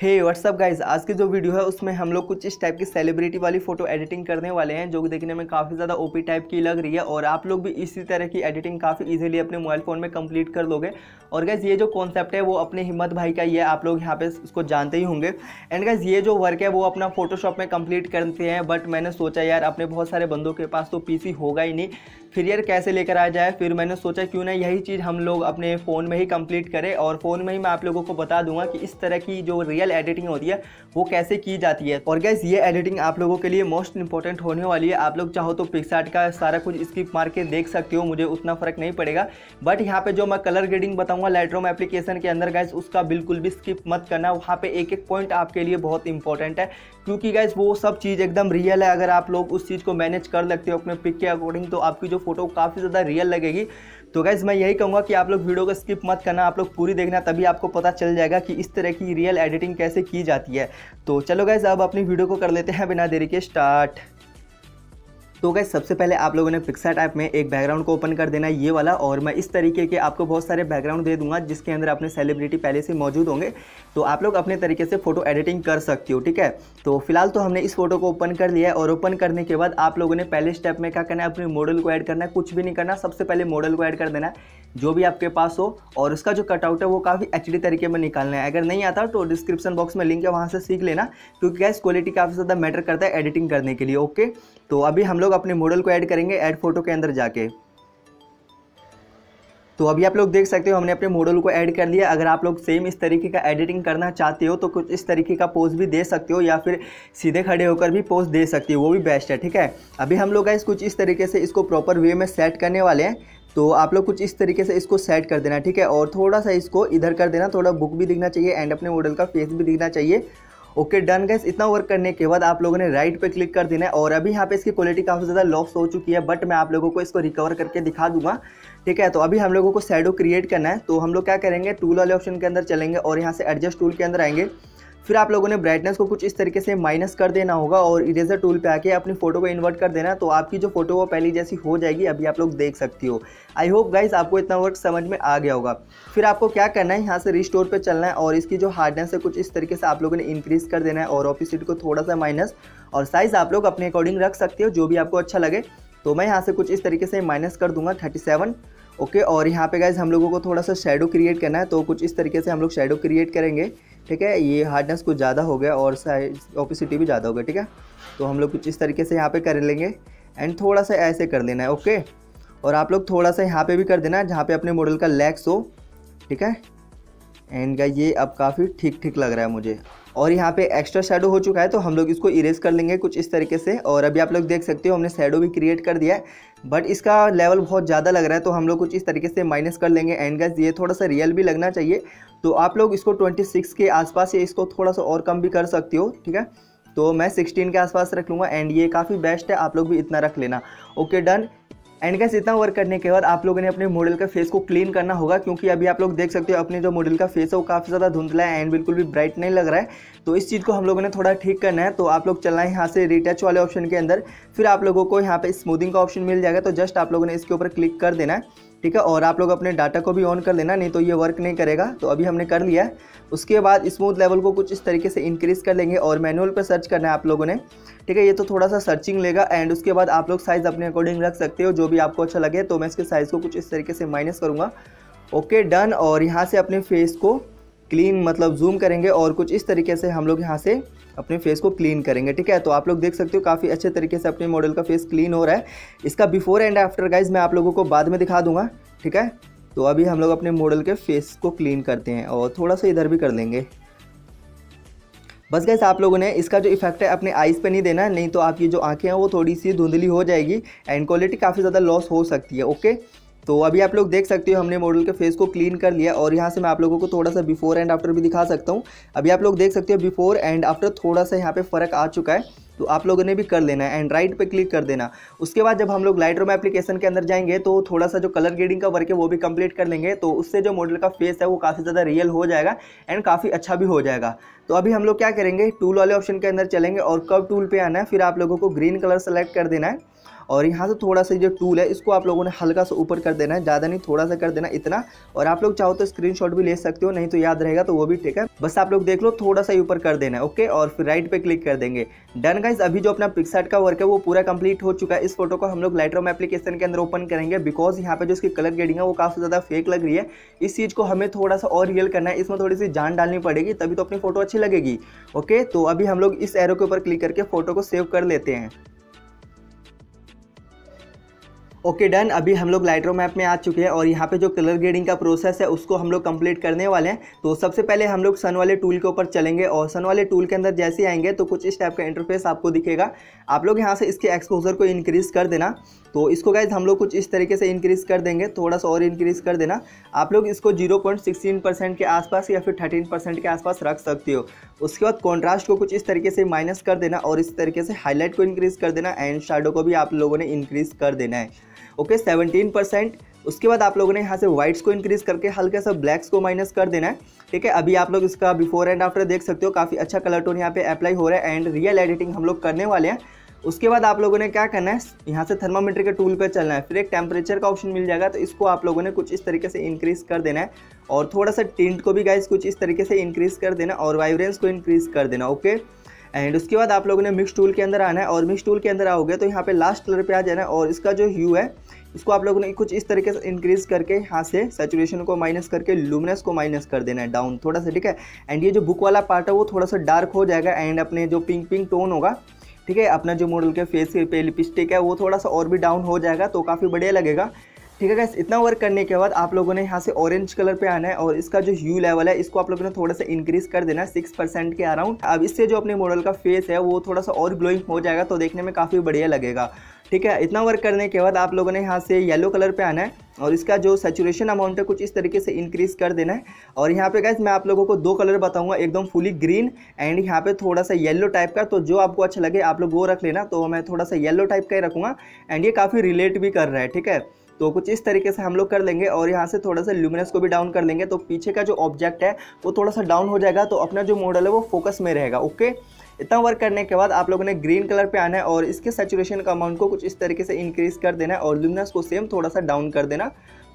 हे what's up guys, आज की जो वीडियो है उसमें हम लोग कुछ इस टाइप की सेलिब्रिटी वाली फोटो एडिटिंग करने वाले हैं जो कि देखने में काफ़ी ज़्यादा ओपी टाइप की लग रही है। और आप लोग भी इसी तरह की एडिटिंग काफ़ी इजीली अपने मोबाइल फ़ोन में कंप्लीट कर लोगे। और गाइज ये जो कॉन्सेप्ट है वो अपने हिम्मत भाई का ही है, आप लोग यहाँ पे इसको जानते ही होंगे। एंड गाइज ये जो वर्क है वो अपना फोटोशॉप में कंप्लीट करते हैं, बट मैंने सोचा यार अपने बहुत सारे बंदों के पास तो पीसी होगा ही नहीं, फिर यार कैसे लेकर आ जाए। फिर मैंने सोचा क्यों ना यही चीज़ हम लोग अपने फ़ोन में ही कंप्लीट करें, और फ़ोन में ही मैं आप लोगों को बता दूंगा कि इस तरह की जो रियल एडिटिंग होती है वो कैसे की जाती है। और गाइस ये एडिटिंग आप लोगों के लिए मोस्ट इंपॉर्टेंट होने वाली है। आप लोग चाहो तो पिक्सआर्ट का सारा कुछ स्किप मार के देख सकते हो, मुझे उतना फ़र्क नहीं पड़ेगा। बट यहाँ पे जो मैं कलर ग्रेडिंग बताऊंगा लाइटरूम एप्लीकेशन के अंदर गाइस, उसका बिल्कुल भी स्किप मत करना। वहाँ पे एक एक पॉइंट आपके लिए बहुत इंपॉर्टेंट है, क्योंकि गाइस वो सब चीज़ एकदम रियल है। अगर आप लोग उस चीज़ को मैनेज कर लेते हो अपने पिक के अकॉर्डिंग तो आपकी जो फोटो काफ़ी ज़्यादा रियल लगेगी। तो गाइस मैं यही कहूँगा कि आप लोग वीडियो को स्किप मत करना, आप लोग पूरी देखना, तभी आपको पता चल जाएगा कि इस तरह की रियल एडिटिंग कैसे की जाती है। तो चलो गाइस अब अपनी वीडियो को कर लेते हैं बिना देरी के स्टार्ट। तो गाइस सबसे पहले आप लोगों ने पिक्सआर्ट ऐप में एक बैकग्राउंड को ओपन कर देना है ये वाला, और मैं इस तरीके के आपको बहुत सारे बैकग्राउंड दे दूंगा जिसके अंदर अपने सेलिब्रिटी पहले से मौजूद होंगे। तो आप लोग अपने तरीके से फोटो एडिटिंग कर सकते हो, ठीक है। तो फिलहाल तो हमने इस फोटो को ओपन कर लिया है, और ओपन करने के बाद आप लोगों ने पहले स्टेप में क्या करना है, अपने मॉडल को ऐड करना है। कुछ भी नहीं करना, सबसे पहले मॉडल को ऐड कर देना है जो भी आपके पास हो, और उसका जो कटआउट है वो काफ़ी एचडी तरीके में निकालना है। अगर नहीं आता तो डिस्क्रिप्शन बॉक्स में लिंक है, वहाँ से सीख लेना, क्योंकि गैस क्वालिटी काफ़ी ज़्यादा मैटर करता है एडिटिंग करने के लिए। ओके, तो अभी हम लोग अपने मॉडल को ऐड करेंगे ऐड फोटो के अंदर जाके। तो अभी आप लोग देख सकते हो हमने अपने मॉडल को ऐड कर लिया। अगर आप लोग सेम इस तरीके का एडिटिंग करना चाहते हो तो कुछ इस तरीके का पोज भी दे सकते हो, या फिर सीधे खड़े होकर भी पोज दे सकते हो, वो भी बेस्ट है, ठीक है। अभी हम लोग गाइस कुछ इस तरीके से इसको प्रॉपर वे में सेट करने वाले हैं। तो आप लोग कुछ इस तरीके से इसको सेट कर देना, ठीक है। और थोड़ा सा इसको इधर कर देना, थोड़ा बुक भी दिखना चाहिए एंड अपने मॉडल का फेस भी दिखना चाहिए। ओके डन गाइस, इतना वर्क करने के बाद आप लोगों ने राइट पे क्लिक कर देना है। और अभी यहाँ पे इसकी क्वालिटी काफ़ी ज़्यादा लॉस हो चुकी है, बट मैं आप लोगों को इसको रिकवर करके दिखा दूंगा, ठीक है। तो अभी हम लोगों को शैडो क्रिएट करना है। तो हम लोग क्या करेंगे, टूल वाले ऑप्शन के अंदर चलेंगे और यहाँ से एडजस्ट टूल के अंदर आएंगे। फिर आप लोगों ने ब्राइटनेस को कुछ इस तरीके से माइनस कर देना होगा, और इरेजर टूल पे आके अपनी फोटो को इन्वर्ट कर देना, तो आपकी जो फोटो वो पहली जैसी हो जाएगी। अभी आप लोग देख सकती हो। आई होप गाइस आपको इतना वर्क समझ में आ गया होगा। फिर आपको क्या करना है, यहाँ से रिस्टोर पे चलना है, और इसकी जो हार्डनेस है कुछ इस तरीके से आप लोगों ने इंक्रीज़ कर देना है, और ऑपोसिटी को थोड़ा सा माइनस, और साइज़ आप लोग अपने अकॉर्डिंग रख सकते हो जो भी आपको अच्छा लगे। तो मैं यहाँ से कुछ इस तरीके से माइनस कर दूंगा 37। ओके, और यहाँ पे गाइज हम लोगों को थोड़ा सा शेडो क्रिएट करना है, तो कुछ इस तरीके से हम लोग शेडो क्रिएट करेंगे, ठीक है। ये हार्डनेस कुछ ज़्यादा हो गया और साइज ऑपोसिटी भी ज़्यादा हो गया, ठीक है। तो हम लोग कुछ इस तरीके से यहाँ पे कर लेंगे, एंड थोड़ा सा ऐसे कर देना है। ओके, और आप लोग थोड़ा सा यहाँ पे भी कर देना है जहाँ पे अपने मॉडल का लेग्स हो, ठीक है। एंड गाइस ये अब काफ़ी ठीक ठीक लग रहा है मुझे। और यहाँ पे एक्स्ट्रा शैडो हो चुका है, तो हम लोग इसको इरेज कर लेंगे कुछ इस तरीके से। और अभी आप लोग देख सकते हो हमने शैडो भी क्रिएट कर दिया है, बट इसका लेवल बहुत ज़्यादा लग रहा है, तो हम लोग कुछ इस तरीके से माइनस कर लेंगे। एंड गाइस ये थोड़ा सा रियल भी लगना चाहिए, तो आप लोग इसको 26 के आसपास या इसको थोड़ा सा और कम भी कर सकते हो, ठीक है। तो मैं 16 के आसपास रख लूँगा, एंड ये काफ़ी बेस्ट है, आप लोग भी इतना रख लेना। Okay done. एंड गाइस इतना वर्क करने के बाद आप लोगों ने अपने मॉडल का फेस को क्लीन करना होगा, क्योंकि अभी आप लोग देख सकते हो अपने जो मॉडल का फेस है वो काफ़ी ज़्यादा धुंधला है एंड बिल्कुल भी ब्राइट नहीं लग रहा है। तो इस चीज़ को हम लोगों ने थोड़ा ठीक करना है। तो आप लोग चलना है यहाँ से रिटच वाले ऑप्शन के अंदर, फिर आप लोगों को यहाँ पे स्मूथिंग का ऑप्शन मिल जाएगा, तो जस्ट आप लोगों ने इसके ऊपर क्लिक कर देना है, ठीक है। और आप लोग अपने डाटा को भी ऑन कर लेना, नहीं तो ये वर्क नहीं करेगा। तो अभी हमने कर लिया है। उसके बाद स्मूथ लेवल को कुछ इस तरीके से इंक्रीज़ कर लेंगे, और मैनुअल पर सर्च करना है आप लोगों ने, ठीक है। ये तो थोड़ा सा सर्चिंग लेगा, एंड उसके बाद आप लोग साइज़ अपने अकॉर्डिंग रख सकते हो जो भी आपको अच्छा लगे। तो मैं इसके साइज़ को कुछ इस तरीके से माइनस करूँगा। Okay done. और यहाँ से अपने फेस को क्लीन मतलब जूम करेंगे, और कुछ इस तरीके से हम लोग यहाँ से अपने फेस को क्लीन करेंगे, ठीक है। तो आप लोग देख सकते हो काफ़ी अच्छे तरीके से अपने मॉडल का फेस क्लीन हो रहा है। इसका बिफोर एंड आफ्टर गाइज मैं आप लोगों को बाद में दिखा दूंगा, ठीक है। तो अभी हम लोग अपने मॉडल के फेस को क्लीन करते हैं, और थोड़ा सा इधर भी कर लेंगे। बस गाइस आप लोगों ने इसका जो इफेक्ट है अपने आइज़ पे नहीं देना, नहीं तो आपकी जो आंखें हैं वो थोड़ी सी धुंधली हो जाएगी एंड क्वालिटी काफ़ी ज़्यादा लॉस हो सकती है। ओके, तो अभी आप लोग देख सकते हो हमने मॉडल के फेस को क्लीन कर लिया, और यहाँ से मैं आप लोगों को थोड़ा सा बिफोर एंड आफ्टर भी दिखा सकता हूँ। अभी आप लोग देख सकते हो बिफोर एंड आफ्टर थोड़ा सा यहाँ पे फ़र्क आ चुका है, तो आप लोगों ने भी कर लेना है, एंड राइट पे क्लिक कर देना। उसके बाद जब हम लोग लाइटरूम एप्लीकेशन के अंदर जाएंगे तो थोड़ा सा जो कलर ग्रेडिंग का वर्क है वो भी कंप्लीट कर लेंगे, तो उससे जो मॉडल का फेस है वो काफ़ी ज़्यादा रियल हो जाएगा एंड काफ़ी अच्छा भी हो जाएगा। तो अभी हम लोग क्या करेंगे, टूल वाले ऑप्शन के अंदर चलेंगे और कर्व टूल पे आना है, फिर आप लोगों को ग्रीन कलर सेलेक्ट कर देना है, और यहाँ से थोड़ा सा जो टूल है इसको आप लोगों ने हल्का सा ऊपर कर देना है, ज़्यादा नहीं, थोड़ा सा कर देना इतना। और आप लोग चाहो तो स्क्रीनशॉट भी ले सकते हो, नहीं तो याद रहेगा तो वो भी ठीक है, बस आप लोग देख लो, थोड़ा सा ऊपर कर देना है। ओके, और फिर राइट पे क्लिक कर देंगे। डन गाइस, अभी जो अपना पिक्सआर्ट का वर्क है वो पूरा कंप्लीट हो चुका है। इस फोटो को हम लोग लाइटरूम एप्लीकेशन के अंदर ओपन करेंगे, बिकॉज यहाँ पे जो इसकी कलर ग्रेडिंग है वो काफ़ी ज़्यादा फेक लग रही है। इस चीज़ को हमें थोड़ा सा और रियल करना है, इसमें थोड़ी सी जान डालनी पड़ेगी, तभी तो अपनी फोटो अच्छी लगेगी। ओके, तो अभी हम लोग इस एरो के ऊपर क्लिक करके फोटो को सेव कर लेते हैं। ओके डन, अभी हम लोग लाइटरूम ऐप में आ चुके हैं और यहाँ पे जो कलर ग्रेडिंग का प्रोसेस है उसको हम लोग कंप्लीट करने वाले हैं। तो सबसे पहले हम लोग सन वाले टूल के ऊपर चलेंगे और सन वाले टूल के अंदर जैसे आएंगे तो कुछ इस टाइप का इंटरफेस आपको दिखेगा। आप लोग यहाँ से इसके एक्सपोजर को इंक्रीज़ कर देना। तो इसको गाइज हम लोग कुछ इस तरीके से इंक्रीज़ कर देंगे, थोड़ा सा और इंक्रीज़ कर देना। आप लोग इसको 0.16% के आसपास या फिर 13% के आसपास रख सकते हो। उसके बाद कॉन्ट्रास्ट को कुछ इस तरीके से माइनस कर देना और इस तरीके से हाईलाइट को इंक्रीज़ कर देना एंड शैडो को भी आप लोगों ने इंक्रीज़ कर देना है। ओके 17%। उसके बाद आप लोगों ने यहाँ से वाइट्स को इंक्रीज करके हल्का सा ब्लैक्स को माइनस कर देना है। ठीक है, अभी आप लोग इसका बिफोर एंड आफ्टर देख सकते हो, काफ़ी अच्छा कलर टोन यहाँ पे अप्लाई हो रहा है एंड रियल एडिटिंग हम लोग करने वाले हैं। उसके बाद आप लोगों ने क्या करना है, यहाँ से थर्मामीटर के टूल पर चलना है, फिर एक टेम्परेचर का ऑप्शन मिल जाएगा, तो इसको आप लोगों ने कुछ इस तरीके से इंक्रीज़ कर देना है और थोड़ा सा टिंट को भी गाइस कुछ इस तरीके से इंक्रीज़ कर देना और वाइब्रेंस को इंक्रीज़ कर देना। ओके, एंड उसके बाद आप लोगों ने मिक्स टूल के अंदर आना है और मिक्स टूल के अंदर आओगे तो यहाँ पे लास्ट कलर पे आ जाना है और इसका जो ह्यू है इसको आप लोगों ने कुछ इस तरीके से इंक्रीज़ करके यहाँ से सैचुरेशन को माइनस करके लुमिनस को माइनस कर देना है डाउन थोड़ा सा। ठीक है, एंड ये जो बुक वाला पार्ट है वो थोड़ा सा डार्क हो जाएगा एंड अपने जो पिंक टोन होगा, ठीक है, अपना जो मॉडल के फेस पे लिपस्टिक है वो थोड़ा सा और भी डाउन हो जाएगा तो काफ़ी बढ़िया लगेगा। ठीक है गाइस, इतना वर्क करने के बाद आप लोगों ने यहाँ से ऑरेंज कलर पे आना है और इसका जो ह्यू लेवल है इसको आप लोगों ने थोड़ा सा इंक्रीज कर देना है 6% के अराउंड। अब इससे जो अपने मॉडल का फेस है वो थोड़ा सा और ग्लोइंग हो जाएगा तो देखने में काफ़ी बढ़िया लगेगा। ठीक है, इतना वर्क करने के बाद आप लोगों ने यहाँ से येलो कलर पे आना है और इसका जो सैचुरेशन अमाउंट है कुछ इस तरीके से इंक्रीज़ कर देना है। और यहाँ पे गाइस मैं आप लोगों को 2 कलर बताऊंगा, एकदम फुली ग्रीन एंड यहाँ पे थोड़ा सा येलो टाइप का, तो जो आपको अच्छा लगे आप लोग वो रख लेना। तो मैं थोड़ा सा येलो टाइप का ही रखूँगा एंड ये काफ़ी रिलेट भी कर रहा है। ठीक है, तो कुछ इस तरीके से हम लोग कर लेंगे और यहाँ से थोड़ा सा ल्यूमिनस को भी डाउन कर लेंगे तो पीछे का जो ऑब्जेक्ट है वो थोड़ा सा डाउन हो जाएगा तो अपना जो मॉडल है वो फोकस में रहेगा। ओके, इतना वर्क करने के बाद आप लोगों ने ग्रीन कलर पे आना है और इसके सैचुरेशन का अमाउंट को कुछ इस तरीके से इंक्रीज कर देना है और ल्यूमिनस को सेम थोड़ा सा डाउन कर देना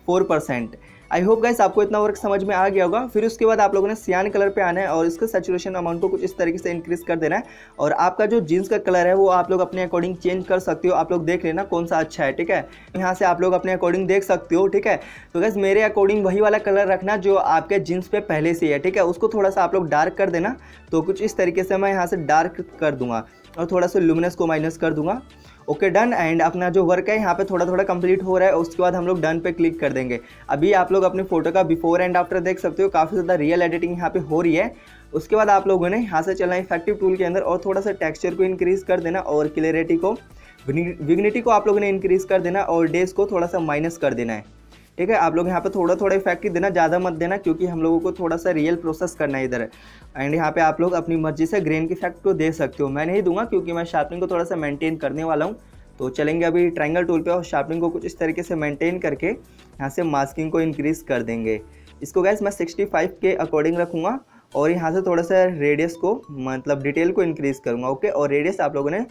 4%। आई होप गाइस आपको इतना वर्क समझ में आ गया होगा। फिर उसके बाद आप लोगों ने सियान कलर पे आना है और इसका सैचुरेशन अमाउंट को कुछ इस तरीके से इंक्रीज कर देना है और आपका जो जीन्स का कलर है वो आप लोग अपने अकॉर्डिंग चेंज कर सकते हो। आप लोग देख लेना कौन सा अच्छा है। ठीक है, यहाँ से आप लोग अपने अकॉर्डिंग देख सकते हो। ठीक है, तो गाइस मेरे अकॉर्डिंग वही वाला कलर रखना जो आपके जीन्स पे पहले से है। ठीक है, उसको थोड़ा सा आप लोग डार्क कर देना। तो कुछ इस तरीके से मैं यहाँ से डार्क कर दूंगा और थोड़ा सा लुमिनस को माइनस कर दूंगा। ओके डन, एंड अपना जो वर्क है यहाँ पे थोड़ा थोड़ा कंप्लीट हो रहा है। उसके बाद हम लोग डन पे क्लिक कर देंगे। अभी आप लोग अपनी फोटो का बिफोर एंड आफ्टर देख सकते हो, काफ़ी ज़्यादा रियल एडिटिंग यहाँ पे हो रही है। उसके बाद आप लोगों ने यहाँ से चलना इफेक्टिव टूल के अंदर और थोड़ा सा टेक्सचर को इंक्रीज़ कर देना और क्लियरिटी को, विग्निटी को आप लोगों ने इंक्रीज़ कर देना और डेज को थोड़ा सा माइनस कर देना है। ठीक है, आप लोग यहाँ पे थोड़ा थोड़ा इफेक्ट ही देना, ज़्यादा मत देना क्योंकि हम लोगों को थोड़ा सा रियल प्रोसेस करना है इधर। एंड यहाँ पे आप लोग अपनी मर्जी से ग्रेन के इफेक्ट को दे सकते हो, मैं नहीं दूंगा क्योंकि मैं शार्पनिंग को थोड़ा सा मेंटेन करने वाला हूँ। तो चलेंगे अभी ट्रायंगल टूल पे और शार्पनिंग को कुछ इस तरीके से मेंटेन करके यहाँ से मास्किंग को इंक्रीज़ कर देंगे। इसको गैस मैं 65 के अकॉर्डिंग रखूँगा और यहाँ से थोड़ा सा रेडियस को, मतलब डिटेल को इंक्रीज़ करूँगा। ओके, और रेडियस आप लोगों ने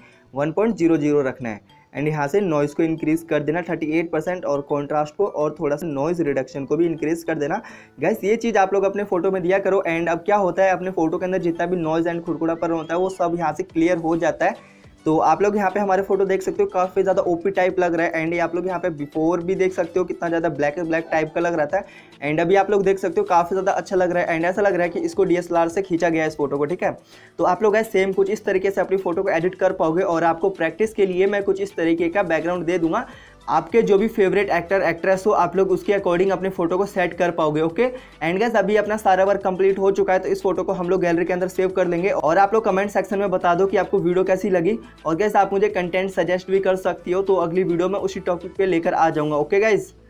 1.00 रखना है एंड यहाँ से नॉइज़ को इंक्रीज़ कर देना 38% और कॉन्ट्रास्ट को और थोड़ा सा नॉइज़ रिडक्शन को भी इंक्रीज़ कर देना। गैस ये चीज़ आप लोग अपने फोटो में दिया करो। एंड अब क्या होता है, अपने फोटो के अंदर जितना भी नॉइज़ एंड खुरखुरापन होता है वो सब यहाँ से क्लियर हो जाता है। तो आप लोग यहाँ पे हमारे फोटो देख सकते हो, काफ़ी ज़्यादा ओपी टाइप लग रहा है। एंड आप लोग यहाँ पे बिफोर भी देख सकते हो कितना ज़्यादा ब्लैक टाइप का लग रहा था। एंड अभी आप लोग देख सकते हो काफ़ी ज़्यादा अच्छा लग रहा है एंड ऐसा लग रहा है कि इसको DSLR से खींचा गया है इस फोटो को। ठीक है, तो आप लोग सेम कुछ इस तरीके से अपनी फोटो को एडिट कर पाओगे और आपको प्रैक्टिस के लिए मैं कुछ इस तरीके का बैकग्राउंड दे दूंगा। आपके जो भी फेवरेट एक्टर एक्ट्रेस हो आप लोग उसके अकॉर्डिंग अपने फोटो को सेट कर पाओगे। ओके, एंड गाइस अभी अपना सारा वर्क कंप्लीट हो चुका है तो इस फोटो को हम लोग गैलरी के अंदर सेव कर लेंगे और आप लोग कमेंट सेक्शन में बता दो कि आपको वीडियो कैसी लगी। और गाइस आप मुझे कंटेंट सजेस्ट भी कर सकती हो, तो अगली वीडियो में उसी टॉपिक पे लेकर आ जाऊंगा। Okay guys.